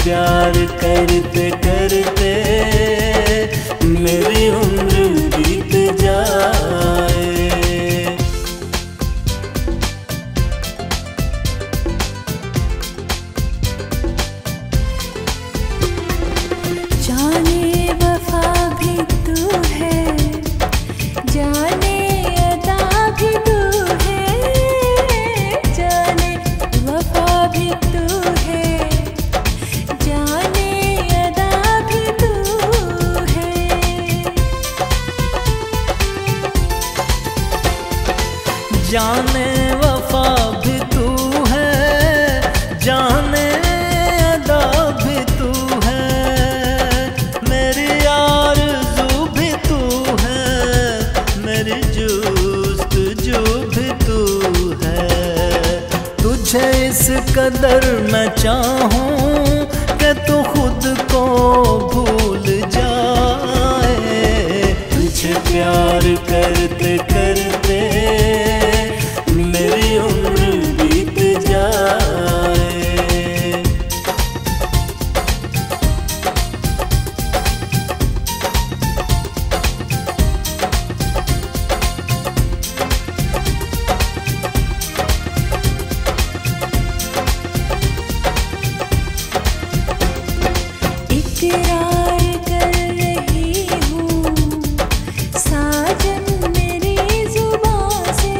प्यार करते करते मेरी उम्र बीत जाए। जाने वफा भी तू है, जाने अदा भी तू है, जाने वफा भी तू है, जाने अदा भी तू है। जाने वफा भी तू है, जाने अदा भी तू है, मेरी आरज़ू भी तू है, मेरी जुस्तजू भी तू है। तुझे इस कदर मैं चाहूं कि तू खुद को भूल जाए। तुझे प्यार करते करते मेरी उम्र बीत जाए। इकरार कर रही हूँ साजन मेरी जुबां से,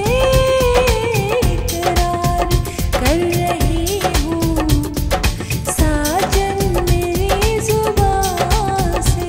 इकरार कर रही हूँ साजन मेरी जुबां से।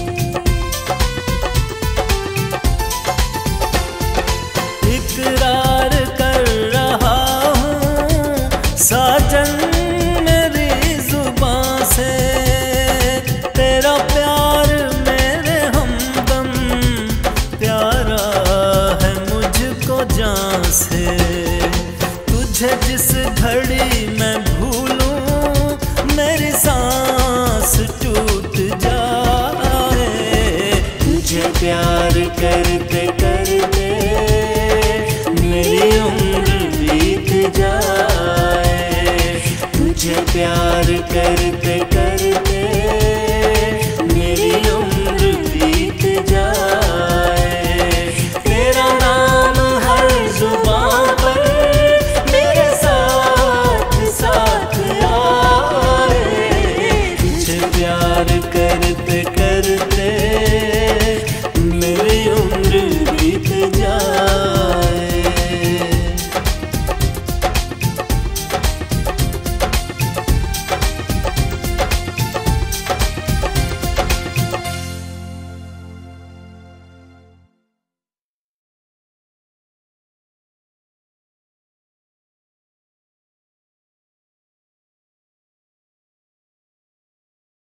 इकरार कर रहा हूँ साजन मेरी जुबां से, तेरा प्यार मेरे हमदम प्यारा है मुझको जान से। तुझे जिस घड़ी मैं भूलूं मेरी सांस टूट जाए। तुझे प्यार करते